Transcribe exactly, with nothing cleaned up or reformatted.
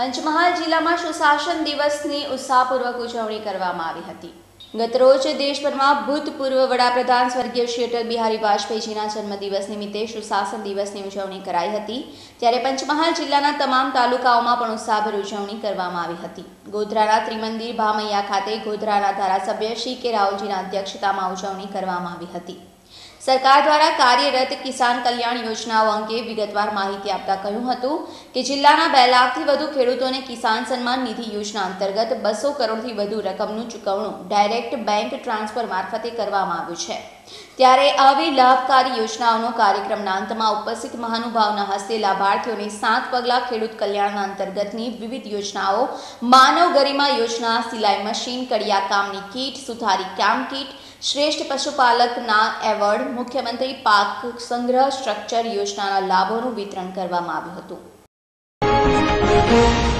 પંચમહાલ જિલ્લામાં સુશાસન દિવસની ઉત્સાહપૂર્વક ઉજવણી કરવામાં આવી હતી। ગતરોજ દેશભરમાં ભૂતપૂર્વ વડાપ્રધાન સ્વર્ગીય શ્રી અટલ બિહારી વાજપેયીજીના જન્મદિવસ નિમિત્તે સુશાસન દિવસની ઉજવણી કરાઈ હતી। ત્યારે પંચમહાલ જિલ્લાના તમામ તાલુકાઓમાં પણ ઉત્સાહભેર ઉજવણી કરવામાં આવી હતી। ગોધરાના ત્રિમંદિર ભામૈયા ખાતે ગોધરાના ધારાસભ્ય શ્રી કે રાહુલજીના અધ્યક્ષતામાં ઉજવણી કરવામાં આવી હતી। सरकार द्वारा कार्यरत किसान कल्याण योजनाओं अंगे विगतवार माहिती आपता कह્યું હતું કે જિલ્લાના બે લાખથી વધુ ખેડૂતોને કિસાન સન્માન નિધિ યોજના અંતર્ગત બસો કરોડથી વધુ રકમનું ચૂકવણું ડાયરેક્ટ બેંક ટ્રાન્સફર મારફતે કરવામાં આવ્યું છે। ત્યારે આવી લાભકારી યોજનાઓનો કાર્યક્રમના અંતમાં ઉપસ્થિત મહાનુભાવોના હસ્તે લાભાર્થીઓને સાત પગલા ખેડૂત કલ્યાણના અંતર્ગતની વિવિધ યોજનાઓ માનવ ગરિમા યોજના, સિલાઈ મશીન, કડિયા કામની કીટ, સુથારી કામ કીટ, श्रेष्ठ पशुपालकना एवॉर्ड, मुख्यमंत्री पाक संग्रह स्ट्रक्चर योजनाना लाभोનું વિતરણ કરવામાં આવ્યું હતું।